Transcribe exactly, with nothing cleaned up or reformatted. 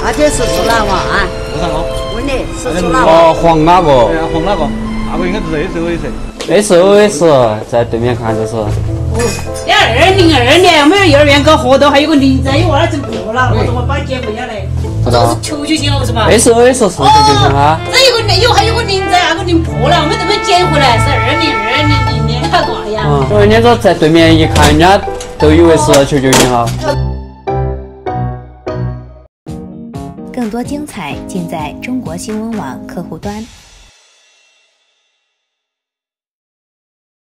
那这是出哪个啊？ 多少个？ 问你是出哪个？ 哦，黄哪个对啊，红哪个？那个应该是 S O S。 ？S O S 在对面看就是。 哦，你二零二年我们幼儿园搞活动，还有个林在，有娃儿整破了，我说我把捡回家来。 不知道。 球就行了，不是嘛 ？S O S 是球就行啊。 这有个有还有个林在，那个林破了，我们这边捡回来是二零二零零年那个呀。 嗯，所以你说在对面一看，人家都以为是球球银行。 更多精彩尽在中国新闻网客户端。